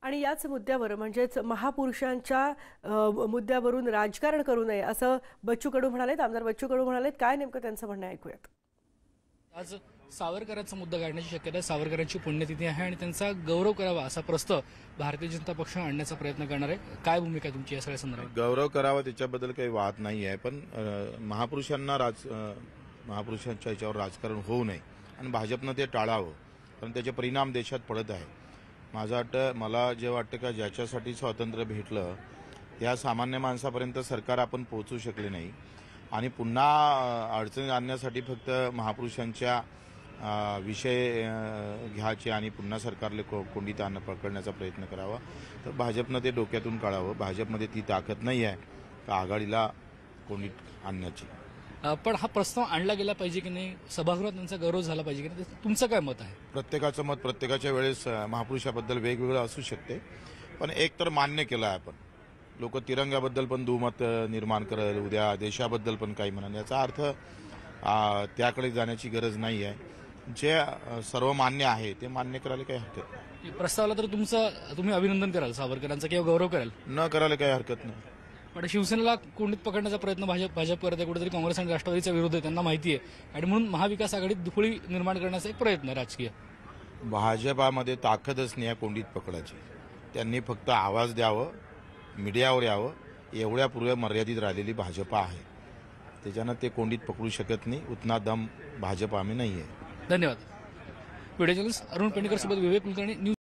आणि याच मुद्द्यावर म्हणजेच महापुरुषांच्या मुद्द्यावरून राजकारण करू नये असं बच्चू कडू म्हणालेत. आमदार बच्चू कडू म्हणालेत. काय नेमकं त्यांचं म्हणणं ऐकूयात. आज सावरकरांचा मुद्दा काढण्याची शक्यता आहे. सावरकरांची पुण्यतिथी आहे आणि त्यांचा गौरव करावा असा प्रस्ताव भारतीय जनता पक्ष आणण्याचा प्रयत्न करणार आहे. काय भूमिका आहे तुमची या सगळ्या संदर्भात? गौरव करावा त्याच्याबद्दल काही वाद नाही आहे, पण महापुरुषांच्या याच्यावर राजकारण होऊ नये आणि भाजपनं ते टाळावं, कारण त्याचे परिणाम देशात पडत आहे. मला जे वाटतं का ज्याच्यासाठी स्वातंत्र्य भेटलं त्या सामान्य माणसापर्यंत सरकार आपण पोहोचू शकले नाही आणि पुन्हा अडचणी आणण्यासाठी फक्त महापुरुषांच्या विषय घ्यायचे आणि पुन्हा सरकारला कोंडीत पकडण्याचा प्रयत्न करावा. तर भाजपनं ते डोक्यातून काढावं. भाजपमध्ये ती ताकद नाही आहे का आघाडीला कोंडीत आणण्याची. पण हा प्रस्ताव आणला गेला पाहिजे की नाही, सभागृहात त्यांचा गौरव झाला पाहिजे की नाही, तुमचं काय मत आहे? प्रत्येकाचं मत प्रत्येकाच्या वेळेस महापुरुषाबद्दल वेगवेगळं असू शकते, पण एक तर मान्य केलं आहे आपण. लोक तिरंग्याबद्दल पण दुमत निर्माण करेल, उद्या देशाबद्दल पण काही म्हणाल. याचा अर्थ त्याकडे जाण्याची गरज नाही आहे. जे सर्व मान्य आहे ते मान्य करायला काही हरकत नाही. प्रस्तावाला तर तुम्ही अभिनंदन कराल सावरकरांचं किंवा गौरव कराल? न करायला काही हरकत नाही. पण शिवसेनेला कोंडीत पकडण्याचा प्रयत्न भाजप करत आहे. कुठेतरी काँग्रेस आणि राष्ट्रवादीचा विरोध आहे, त्यांना माहिती आहे, आणि म्हणून महाविकास आघाडीत दुफळी निर्माण करण्याचा एक प्रयत्न आहे राजकीय. भाजपामध्ये ताकदच नाही आहे कोंडीत पकडायची. त्यांनी फक्त आवाज द्यावं, मीडियावर यावं, एवढ्यापूर्वी मर्यादित राहिलेली भाजपा आहे. त्याच्यानं ते कोंडीत पकडू शकत नाही. उतना दम भाजपा आम्ही नाही आहे. धन्यवाद. व्हिडिओ जर्नलिस्ट अरुण पेंडेकर सोबत विवेक कुलकर्णी.